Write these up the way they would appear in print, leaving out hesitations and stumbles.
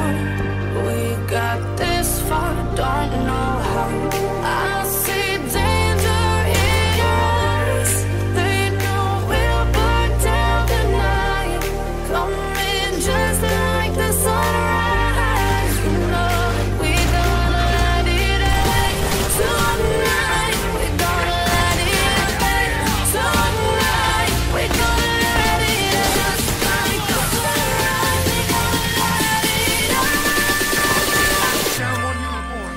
how we got this far, don't know how. I see danger in your eyes, they know we'll burn down the night, coming just like the sunrise. You know we gonna let it out tonight, we gonna let it out tonight, we gonna let it out just like the sunrise, we gonna let it out. Down one uniform.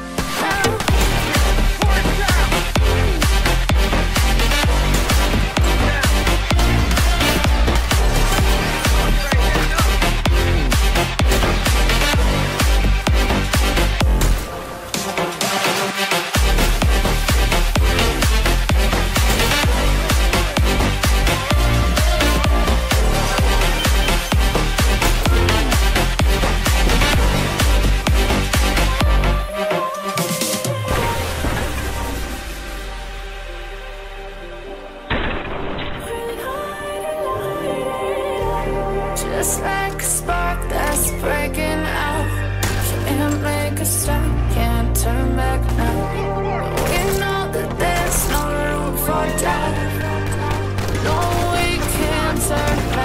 Just like a spark that's breaking out, can't make a stop, can't turn back now. We know that there's no room for doubt, no, we can't turn back.